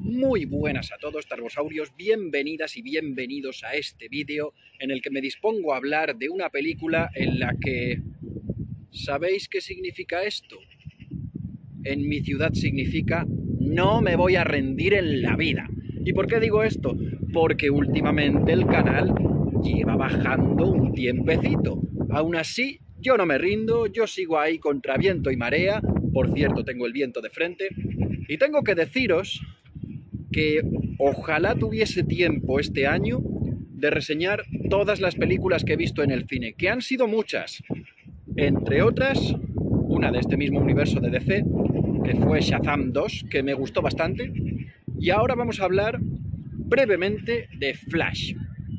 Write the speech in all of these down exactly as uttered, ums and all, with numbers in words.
Muy buenas a todos, Tarbosaurios, bienvenidas y bienvenidos a este vídeo en el que me dispongo a hablar de una película en la que... ¿Sabéis qué significa esto? En mi ciudad significa no me voy a rendir en la vida. ¿Y por qué digo esto? Porque últimamente el canal lleva bajando un tiempecito. Aún así, yo no me rindo, yo sigo ahí contra viento y marea. Por cierto, tengo el viento de frente. Y tengo que deciros que ojalá tuviese tiempo este año de reseñar todas las películas que he visto en el cine, que han sido muchas. Entre otras, una de este mismo universo de D C, que fue Shazam dos, que me gustó bastante. Y ahora vamos a hablar brevemente de Flash.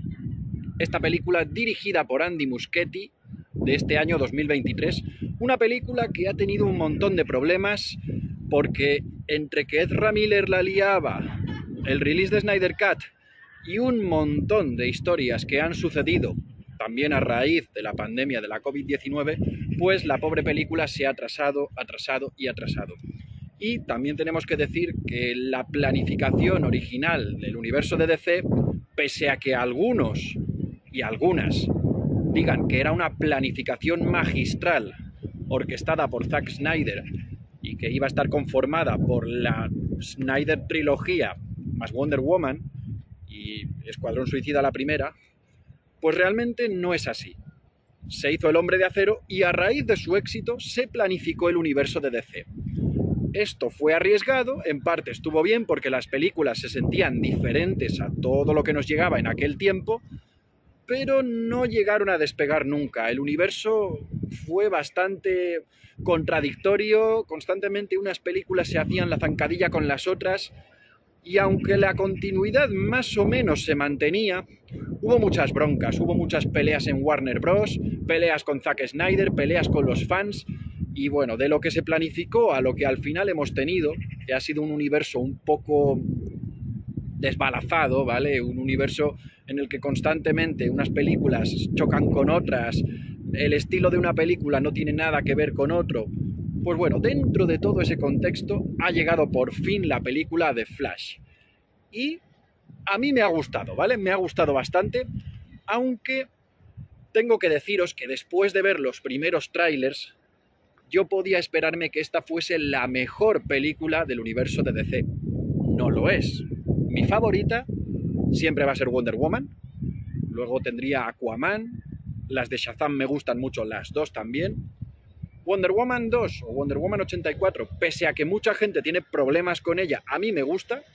Esta película dirigida por Andy Muschietti, de este año dos mil veintitrés, una película que ha tenido un montón de problemas porque entre que Ezra Miller la liaba, el release de Snyder Cut y un montón de historias que han sucedido también a raíz de la pandemia de la COVID diecinueve, pues la pobre película se ha atrasado, atrasado y atrasado. Y también tenemos que decir que la planificación original del universo de D C, pese a que algunos y algunas digan que era una planificación magistral orquestada por Zack Snyder y que iba a estar conformada por la Snyder trilogía más Wonder Woman y Escuadrón Suicida la primera, pues realmente no es así. Se hizo El Hombre de Acero y a raíz de su éxito se planificó el universo de D C. Esto fue arriesgado, en parte estuvo bien porque las películas se sentían diferentes a todo lo que nos llegaba en aquel tiempo, pero no llegaron a despegar nunca. El universo fue bastante contradictorio, constantemente unas películas se hacían la zancadilla con las otras, y aunque la continuidad más o menos se mantenía, hubo muchas broncas, hubo muchas peleas en Warner Bros., peleas con Zack Snyder, peleas con los fans, y bueno, de lo que se planificó a lo que al final hemos tenido, que ha sido un universo un poco desbalazado, ¿vale? Un universo en el que constantemente unas películas chocan con otras, el estilo de una película no tiene nada que ver con otro. Pues bueno, dentro de todo ese contexto ha llegado por fin la película de Flash. Y a mí me ha gustado, ¿vale? Me ha gustado bastante, aunque tengo que deciros que después de ver los primeros trailers, yo podía esperarme que esta fuese la mejor película del universo de D C. No lo es. Mi favorita siempre va a ser Wonder Woman, luego tendría Aquaman, las de Shazam me gustan mucho las dos también. Wonder Woman dos o Wonder Woman ochenta y cuatro, pese a que mucha gente tiene problemas con ella, a mí me gusta.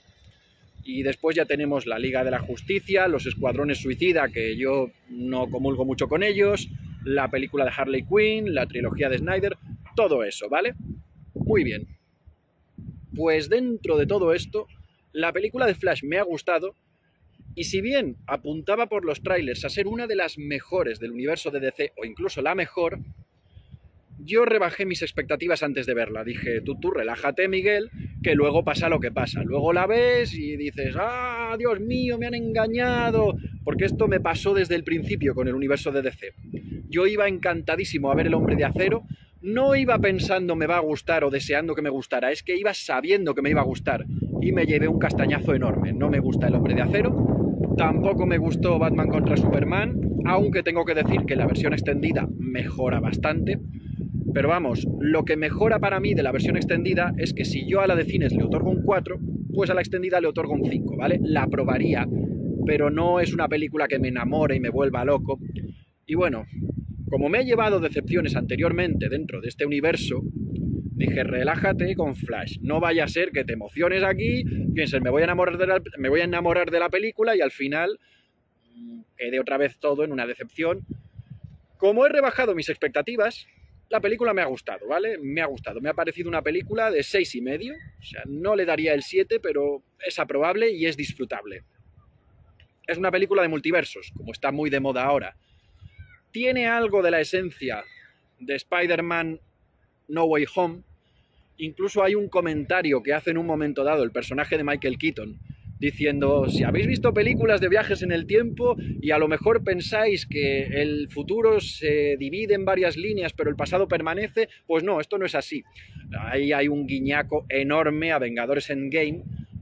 Y después ya tenemos la Liga de la Justicia, los Escuadrones Suicida, que yo no comulgo mucho con ellos, la película de Harley Quinn, la trilogía de Snyder, todo eso, ¿vale? Muy bien. Pues dentro de todo esto, la película de Flash me ha gustado, y si bien apuntaba por los trailers a ser una de las mejores del universo de D C, o incluso la mejor, yo rebajé mis expectativas antes de verla. Dije, tú, tú, relájate, Miguel, que luego pasa lo que pasa. Luego la ves y dices, ¡ah, Dios mío, me han engañado! Porque esto me pasó desde el principio con el universo de D C. Yo iba encantadísimo a ver El Hombre de Acero, no iba pensando me va a gustar o deseando que me gustara, es que iba sabiendo que me iba a gustar y me llevé un castañazo enorme. No me gusta El Hombre de Acero, tampoco me gustó Batman contra Superman, aunque tengo que decir que la versión extendida mejora bastante. Pero vamos, lo que mejora para mí de la versión extendida es que si yo a la de cines le otorgo un cuatro, pues a la extendida le otorgo un cinco, ¿vale? La aprobaría, pero no es una película que me enamore y me vuelva loco. Y bueno, como me he llevado decepciones anteriormente dentro de este universo, dije, relájate con Flash, no vaya a ser que te emociones aquí, pienses, me voy a enamorar de la, me voy a enamorar de la película y al final quede otra vez todo en una decepción. Como he rebajado mis expectativas, la película me ha gustado, ¿vale? Me ha gustado, me ha parecido una película de seis y medio, o sea, no le daría el siete, pero es aprobable y es disfrutable. Es una película de multiversos, como está muy de moda ahora. Tiene algo de la esencia de Spider-Man No Way Home. Incluso hay un comentario que hace en un momento dado el personaje de Michael Keaton, diciendo, si habéis visto películas de viajes en el tiempo y a lo mejor pensáis que el futuro se divide en varias líneas pero el pasado permanece, pues no, esto no es así. Ahí hay un guiñaco enorme a Vengadores Endgame,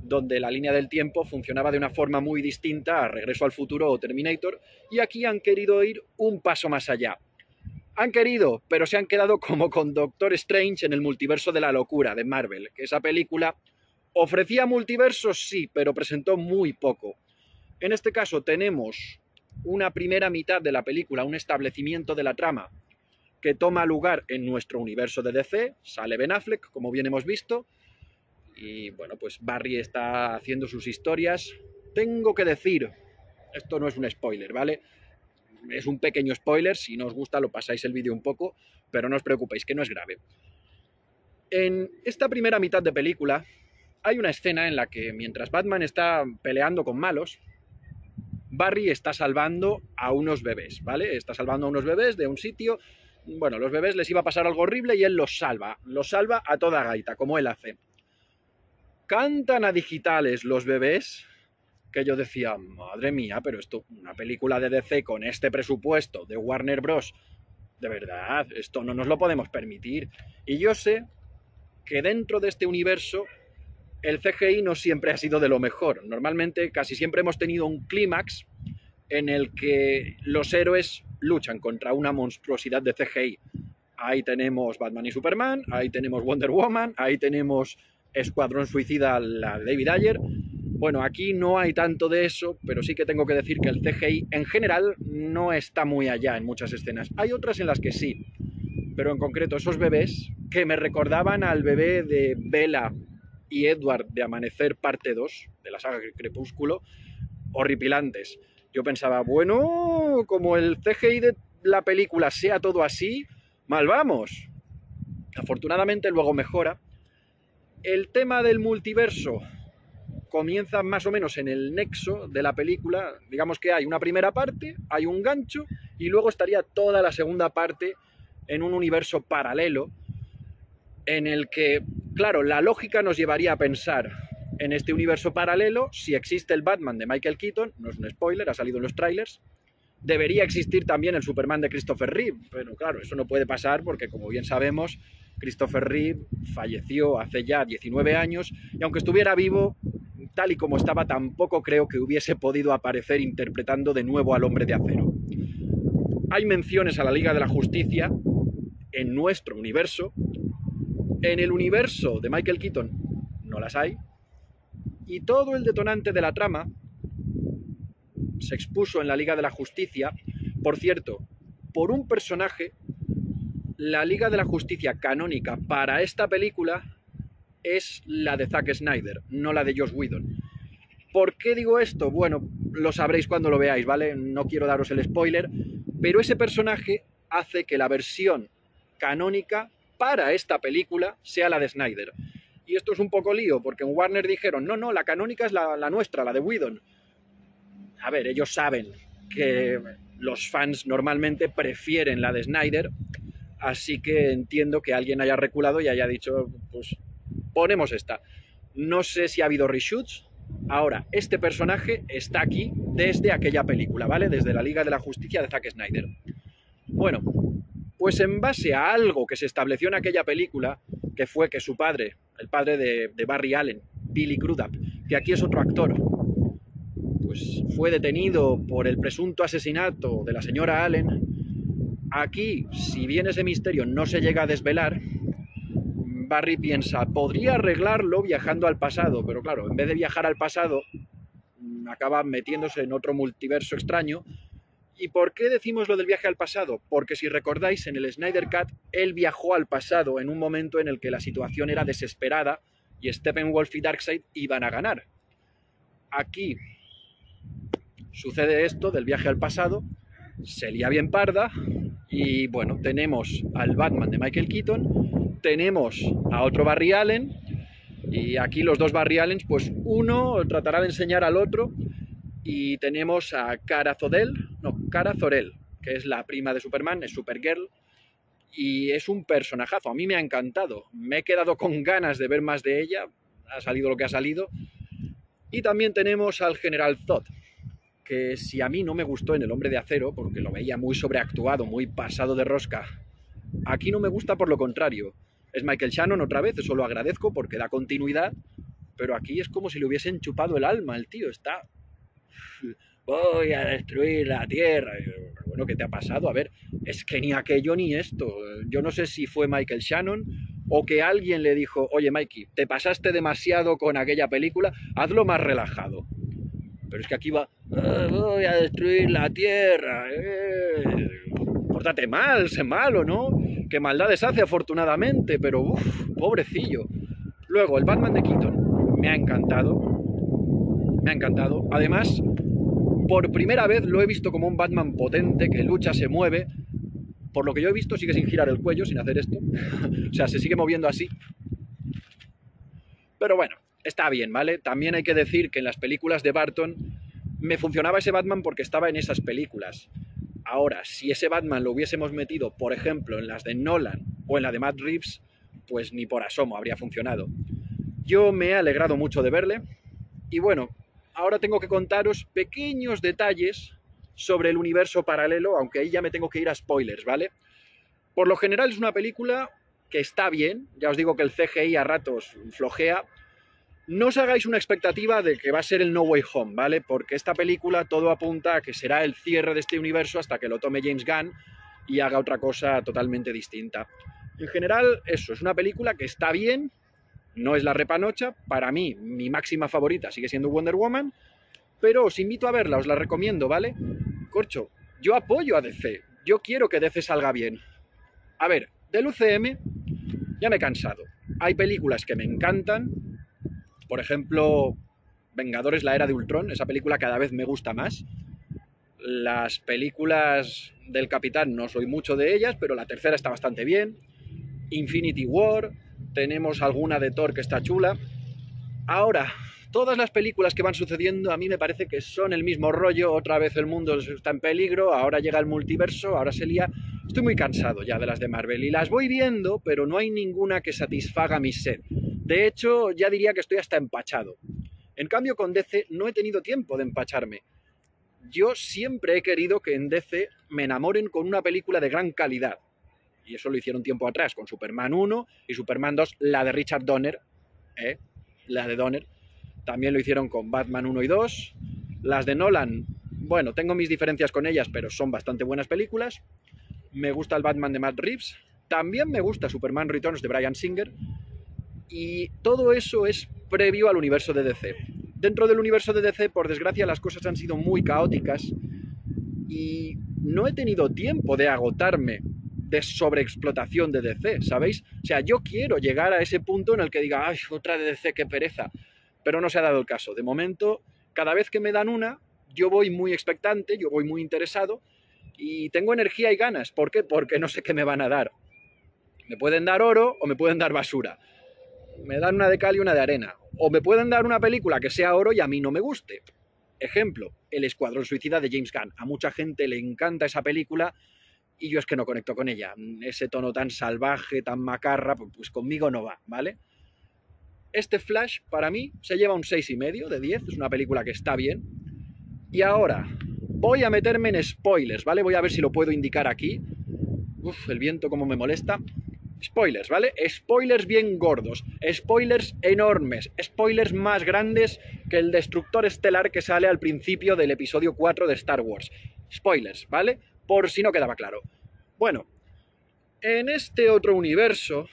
donde la línea del tiempo funcionaba de una forma muy distinta a Regreso al Futuro o Terminator, y aquí han querido ir un paso más allá. Han querido, pero se han quedado como con Doctor Strange en el multiverso de la locura de Marvel, que esa película ofrecía multiversos, sí, pero presentó muy poco. En este caso tenemos una primera mitad de la película, un establecimiento de la trama que toma lugar en nuestro universo de D C, sale Ben Affleck, como bien hemos visto, y bueno, pues Barry está haciendo sus historias. Tengo que decir, esto no es un spoiler, ¿vale? Es un pequeño spoiler, si no os gusta lo pasáis el vídeo un poco, pero no os preocupéis, que no es grave. En esta primera mitad de película hay una escena en la que mientras Batman está peleando con malos, Barry está salvando a unos bebés, ¿vale? Está salvando a unos bebés de un sitio. Bueno, los bebés les iba a pasar algo horrible y él los salva. Los salva a toda gaita, como él hace. Cantan a digitales los bebés, que yo decía, madre mía, pero esto, una película de D C con este presupuesto de Warner Bros., de verdad, esto no nos lo podemos permitir. Y yo sé que dentro de este universo el C G I no siempre ha sido de lo mejor. Normalmente casi siempre hemos tenido un clímax en el que los héroes luchan contra una monstruosidad de C G I. Ahí tenemos Batman y Superman, ahí tenemos Wonder Woman, ahí tenemos Escuadrón Suicida, la de David Ayer. Bueno, aquí no hay tanto de eso, pero sí que tengo que decir que el C G I en general no está muy allá en muchas escenas. Hay otras en las que sí, pero en concreto esos bebés que me recordaban al bebé de Bella y Edward de Amanecer parte dos, de la saga Crepúsculo, horripilantes. Yo pensaba, bueno, como el C G I de la película sea todo así, mal vamos. Afortunadamente luego mejora. El tema del multiverso comienza más o menos en el nexo de la película. Digamos que hay una primera parte, hay un gancho, y luego estaría toda la segunda parte en un universo paralelo en el que, claro, la lógica nos llevaría a pensar en este universo paralelo, si existe el Batman de Michael Keaton, no es un spoiler, ha salido en los trailers, debería existir también el Superman de Christopher Reeve, pero claro, eso no puede pasar porque, como bien sabemos, Christopher Reeve falleció hace ya diecinueve años, y aunque estuviera vivo, tal y como estaba, tampoco creo que hubiese podido aparecer interpretando de nuevo al Hombre de Acero. Hay menciones a la Liga de la Justicia en nuestro universo. En el universo de Michael Keaton no las hay, y todo el detonante de la trama se expuso en la Liga de la Justicia. Por cierto, por un personaje, la Liga de la Justicia canónica para esta película es la de Zack Snyder, no la de Joss Whedon. ¿Por qué digo esto? Bueno, lo sabréis cuando lo veáis, ¿vale? No quiero daros el spoiler, pero ese personaje hace que la versión canónica para esta película sea la de Snyder. Y esto es un poco lío, porque en Warner dijeron, no, no, la canónica es la, la nuestra, la de Whedon. A ver, ellos saben que los fans normalmente prefieren la de Snyder, así que entiendo que alguien haya reculado y haya dicho, pues ponemos esta. No sé si ha habido reshoots. Ahora, este personaje está aquí desde aquella película, ¿vale? Desde la Liga de la Justicia de Zack Snyder. Bueno, pues en base a algo que se estableció en aquella película, que fue que su padre, el padre de, de Barry Allen, Billy Crudup, que aquí es otro actor, pues fue detenido por el presunto asesinato de la señora Allen. Aquí, si bien ese misterio no se llega a desvelar, Barry piensa, podría arreglarlo viajando al pasado, pero claro, en vez de viajar al pasado, acaba metiéndose en otro multiverso extraño. ¿Y por qué decimos lo del viaje al pasado? Porque si recordáis, en el Snyder Cut, él viajó al pasado en un momento en el que la situación era desesperada y Steppenwolf y Darkseid iban a ganar. Aquí sucede esto del viaje al pasado, se lía bien parda, y bueno, tenemos al Batman de Michael Keaton, tenemos a otro Barry Allen, y aquí los dos Barry Allens, pues uno tratará de enseñar al otro, y tenemos a Kara Zor-El, no, Kara Zor-El, que es la prima de Superman, es Supergirl, y es un personajazo, a mí me ha encantado, me he quedado con ganas de ver más de ella, ha salido lo que ha salido. Y también tenemos al General Zod, que si a mí no me gustó en El Hombre de Acero, porque lo veía muy sobreactuado, muy pasado de rosca, aquí no me gusta por lo contrario. Es Michael Shannon otra vez, eso lo agradezco porque da continuidad, pero aquí es como si le hubiesen chupado el alma al tío, está... Voy a destruir la Tierra. Bueno, ¿qué te ha pasado? A ver, es que ni aquello ni esto. Yo no sé si fue Michael Shannon o que alguien le dijo, oye Mikey, te pasaste demasiado con aquella película, hazlo más relajado. Pero es que aquí va, ah, voy a destruir la Tierra. Eh. Pórtate mal, sé malo, ¿no? Que maldades hace afortunadamente, pero uff, pobrecillo. Luego, el Batman de Keaton me ha encantado. Me ha encantado. Además, por primera vez lo he visto como un Batman potente, que lucha, se mueve. Por lo que yo he visto, sigue sin girar el cuello, sin hacer esto. O sea, se sigue moviendo así. Pero bueno, está bien, ¿vale? También hay que decir que en las películas de Burton me funcionaba ese Batman porque estaba en esas películas. Ahora, si ese Batman lo hubiésemos metido, por ejemplo, en las de Nolan o en la de Matt Reeves, pues ni por asomo habría funcionado. Yo me he alegrado mucho de verle. Y bueno, ahora tengo que contaros pequeños detalles sobre el universo paralelo, aunque ahí ya me tengo que ir a spoilers, ¿vale? Por lo general es una película que está bien, ya os digo que el C G I a ratos flojea. No os hagáis una expectativa de que va a ser el No Way Home, ¿vale? Porque esta película todo apunta a que será el cierre de este universo hasta que lo tome James Gunn y haga otra cosa totalmente distinta. En general, eso, es una película que está bien, no es la repanocha, para mí, mi máxima favorita sigue siendo Wonder Woman, pero os invito a verla, os la recomiendo, ¿vale? Corcho, yo apoyo a D C, yo quiero que D C salga bien. A ver, del U C M ya me he cansado. Hay películas que me encantan, por ejemplo, Vengadores, la era de Ultron, esa película cada vez me gusta más. Las películas del Capitán no soy mucho de ellas, pero la tercera está bastante bien. Infinity War, tenemos alguna de Thor que está chula. Ahora, todas las películas que van sucediendo a mí me parece que son el mismo rollo. Otra vez el mundo está en peligro, ahora llega el multiverso, ahora se lía. Estoy muy cansado ya de las de Marvel y las voy viendo, pero no hay ninguna que satisfaga mi sed. De hecho, ya diría que estoy hasta empachado. En cambio, con D C no he tenido tiempo de empacharme. Yo siempre he querido que en D C me enamoren con una película de gran calidad. Y eso lo hicieron tiempo atrás con Superman uno y Superman dos, la de Richard Donner, ¿eh? La de Donner. También lo hicieron con Batman uno y dos. Las de Nolan, bueno, tengo mis diferencias con ellas, pero son bastante buenas películas. Me gusta el Batman de Matt Reeves. También me gusta Superman Returns de Bryan Singer. Y todo eso es previo al universo de D C. Dentro del universo de D C, por desgracia, las cosas han sido muy caóticas y no he tenido tiempo de agotarme de sobreexplotación de D C, ¿sabéis? O sea, yo quiero llegar a ese punto en el que diga, ¡ay, otra de D C, qué pereza! Pero no se ha dado el caso. De momento, cada vez que me dan una, yo voy muy expectante, yo voy muy interesado y tengo energía y ganas. ¿Por qué? Porque no sé qué me van a dar. Me pueden dar oro o me pueden dar basura. Me dan una de cal y una de arena. O me pueden dar una película que sea oro y a mí no me guste. Ejemplo, El Escuadrón Suicida de James Gunn. A mucha gente le encanta esa película y yo es que no conecto con ella. Ese tono tan salvaje, tan macarra, pues conmigo no va, ¿vale? Este Flash, para mí, se lleva un seis y medio de diez. Es una película que está bien. Y ahora, voy a meterme en spoilers, ¿vale? Voy a ver si lo puedo indicar aquí. Uf, el viento como me molesta. Spoilers, ¿vale? Spoilers bien gordos, spoilers enormes, spoilers más grandes que el destructor estelar que sale al principio del episodio cuatro de Star Wars. Spoilers, ¿vale? Por si no quedaba claro. Bueno, en este otro universo,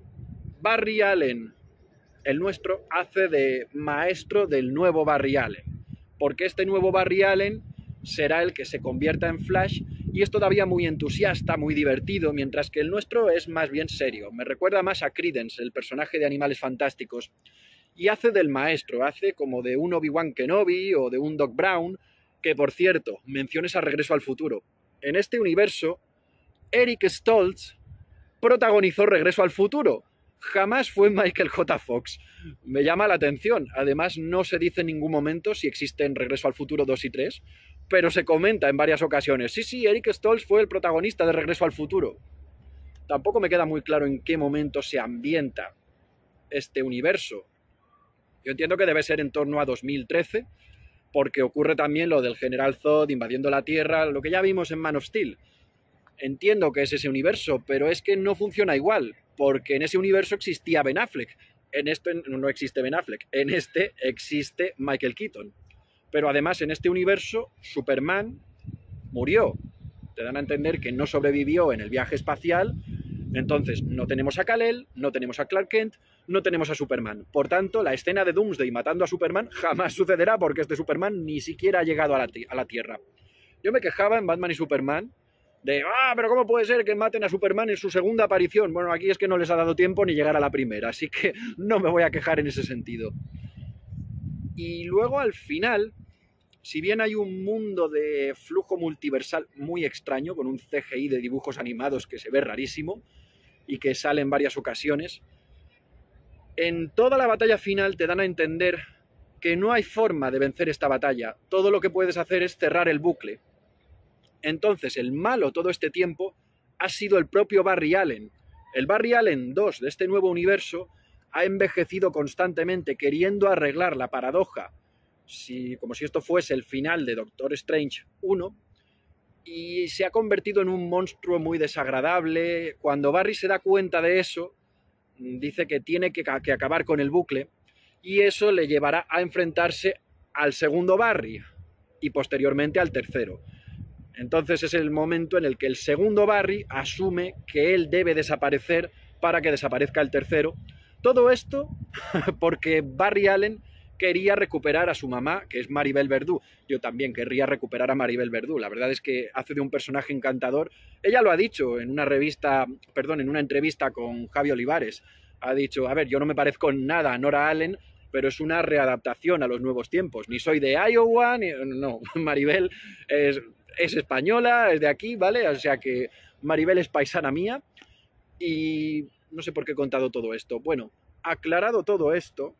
Barry Allen, el nuestro, hace de maestro del nuevo Barry Allen, porque este nuevo Barry Allen será el que se convierta en Flash y es todavía muy entusiasta, muy divertido, mientras que el nuestro es más bien serio. Me recuerda más a Credence, el personaje de Animales Fantásticos, y hace del maestro, hace como de un Obi-Wan Kenobi o de un Doc Brown, que por cierto, menciones a Regreso al Futuro. En este universo, Eric Stoltz protagonizó Regreso al Futuro. Jamás fue Michael J. Fox. Me llama la atención. Además, no se dice en ningún momento si existen Regreso al Futuro dos y tres, pero se comenta en varias ocasiones. Sí, sí, Eric Stoltz fue el protagonista de Regreso al Futuro. Tampoco me queda muy claro en qué momento se ambienta este universo. Yo entiendo que debe ser en torno a dos mil trece, porque ocurre también lo del General Zod invadiendo la Tierra, lo que ya vimos en Man of Steel. Entiendo que es ese universo, pero es que no funciona igual, porque en ese universo existía Ben Affleck. En este no existe Ben Affleck, en este existe Michael Keaton. Pero además en este universo Superman murió. Te dan a entender que no sobrevivió en el viaje espacial. Entonces no tenemos a Kal-El, no tenemos a Clark Kent, no tenemos a Superman. Por tanto, la escena de Doomsday matando a Superman jamás sucederá porque este Superman ni siquiera ha llegado a la, a la Tierra. Yo me quejaba en Batman y Superman de, ah, pero ¿cómo puede ser que maten a Superman en su segunda aparición? Bueno, aquí es que no les ha dado tiempo ni llegar a la primera, así que no me voy a quejar en ese sentido. Y luego al final, si bien hay un mundo de flujo multiversal muy extraño, con un C G I de dibujos animados que se ve rarísimo y que sale en varias ocasiones, en toda la batalla final te dan a entender que no hay forma de vencer esta batalla. Todo lo que puedes hacer es cerrar el bucle. Entonces, el malo todo este tiempo ha sido el propio Barry Allen. El Barry Allen dos de este nuevo universo ha envejecido constantemente queriendo arreglar la paradoja, si, como si esto fuese el final de Doctor Strange uno, y se ha convertido en un monstruo muy desagradable. Cuando Barry se da cuenta de eso, dice que tiene que, que acabar con el bucle, y eso le llevará a enfrentarse al segundo Barry y posteriormente al tercero. Entonces es el momento en el que el segundo Barry asume que él debe desaparecer para que desaparezca el tercero. Todo esto porque Barry Allen quería recuperar a su mamá, que es Maribel Verdú. Yo también querría recuperar a Maribel Verdú. La verdad es que hace de un personaje encantador. Ella lo ha dicho en una revista, perdón, en una entrevista con Javi Olivares. Ha dicho, a ver, yo no me parezco en nada a Nora Allen, pero es una readaptación a los nuevos tiempos. Ni soy de Iowa, ni... no, Maribel es... es española, es de aquí, ¿vale? O sea que Maribel es paisana mía. Y no sé por qué he contado todo esto. Bueno, aclarado todo esto,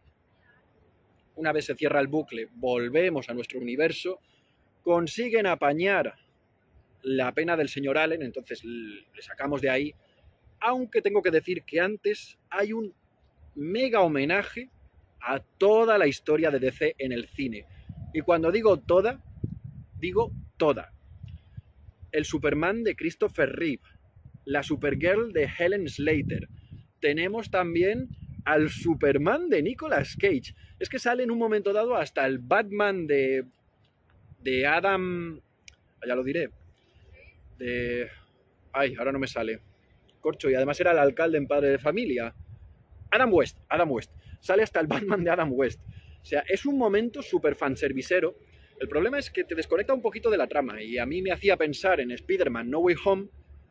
una vez se cierra el bucle, volvemos a nuestro universo, consiguen apañar la pena del señor Allen, entonces le sacamos de ahí, aunque tengo que decir que antes hay un mega homenaje a toda la historia de D C en el cine. Y cuando digo toda, digo toda. El Superman de Christopher Reeve, la Supergirl de Helen Slater. Tenemos también al Superman de Nicolas Cage. Es que sale en un momento dado hasta el Batman de, de Adam... ya lo diré. De... Ay, ahora no me sale. Corcho, y además era el alcalde en Padre de Familia. Adam West, Adam West. Sale hasta el Batman de Adam West. O sea, es un momento súper fanservicero. El problema es que te desconecta un poquito de la trama y a mí me hacía pensar en Spider-Man No Way Home.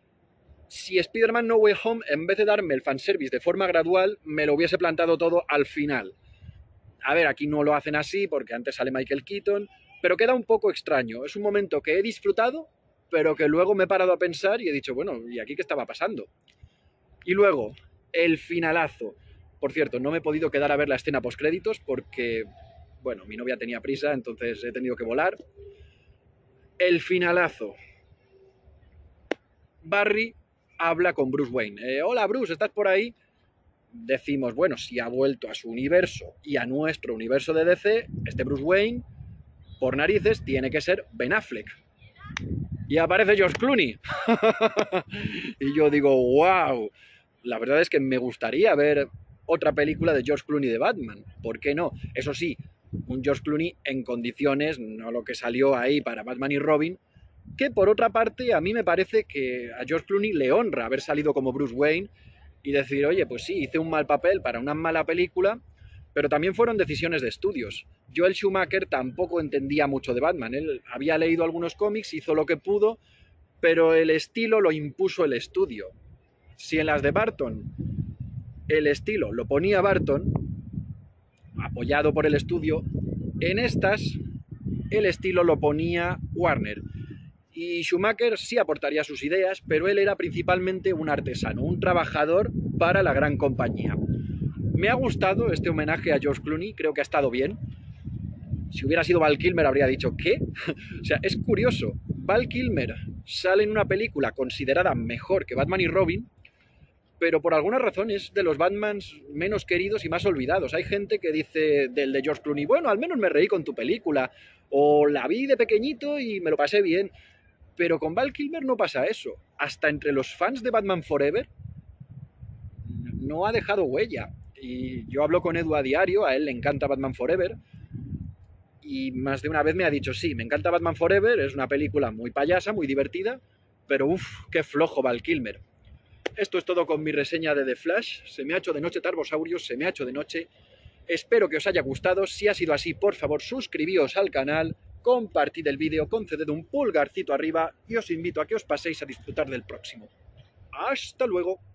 Si Spider-Man No Way Home, en vez de darme el fanservice de forma gradual, me lo hubiese plantado todo al final. A ver, aquí no lo hacen así porque antes sale Michael Keaton, pero queda un poco extraño. Es un momento que he disfrutado, pero que luego me he parado a pensar y he dicho, bueno, ¿y aquí qué estaba pasando? Y luego, el finalazo. Por cierto, no me he podido quedar a ver la escena postcréditos porque... bueno, mi novia tenía prisa, entonces he tenido que volar. El finalazo. Barry habla con Bruce Wayne. Eh, Hola, Bruce, ¿estás por ahí? Decimos, bueno, si ha vuelto a su universo y a nuestro universo de D C, este Bruce Wayne, por narices, tiene que ser Ben Affleck. Y aparece George Clooney. Y yo digo, wow. La verdad es que me gustaría ver otra película de George Clooney de Batman. ¿Por qué no? Eso sí, un George Clooney en condiciones, no lo que salió ahí para Batman y Robin, que por otra parte a mí me parece que a George Clooney le honra haber salido como Bruce Wayne y decir, oye, pues sí, hice un mal papel para una mala película, pero también fueron decisiones de estudios. Joel Schumacher tampoco entendía mucho de Batman, él había leído algunos cómics, hizo lo que pudo, pero el estilo lo impuso el estudio. Si en las de Barton el estilo lo ponía Barton, apoyado por el estudio, en estas el estilo lo ponía Warner. Y Schumacher sí aportaría sus ideas, pero él era principalmente un artesano, un trabajador para la gran compañía. Me ha gustado este homenaje a George Clooney, creo que ha estado bien. Si hubiera sido Val Kilmer habría dicho, ¿qué? O sea, es curioso, Val Kilmer sale en una película considerada mejor que Batman y Robin, pero por alguna razón es de los Batmans menos queridos y más olvidados. Hay gente que dice del de George Clooney, bueno, al menos me reí con tu película, o la vi de pequeñito y me lo pasé bien. Pero con Val Kilmer no pasa eso. Hasta entre los fans de Batman Forever no ha dejado huella. Y yo hablo con Edu a diario, a él le encanta Batman Forever, y más de una vez me ha dicho, sí, me encanta Batman Forever, es una película muy payasa, muy divertida, pero uff, qué flojo Val Kilmer. Esto es todo con mi reseña de The Flash. Se me ha hecho de noche, Tarbosaurios, se me ha hecho de noche. Espero que os haya gustado. Si ha sido así, por favor, suscribíos al canal, compartid el vídeo, conceded un pulgarcito arriba y os invito a que os paséis a disfrutar del próximo. ¡Hasta luego!